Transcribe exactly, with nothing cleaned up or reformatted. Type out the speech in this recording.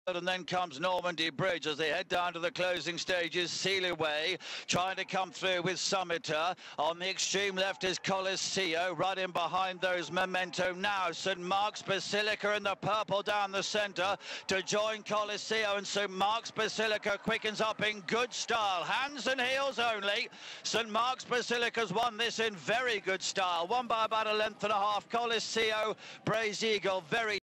And then comes Normandy Bridge as they head down to the closing stages. Sealiway trying to come through with Summiter. On the extreme left is Coliseo. Right in behind those Memento now. Saint Mark's Basilica in the purple down the centre to join Coliseo. And Saint Mark's Basilica quickens up in good style. Hands and heels only. Saint Mark's Basilica's won this in very good style. Won by about a length and a half. Coliseo, Braze Eagle, very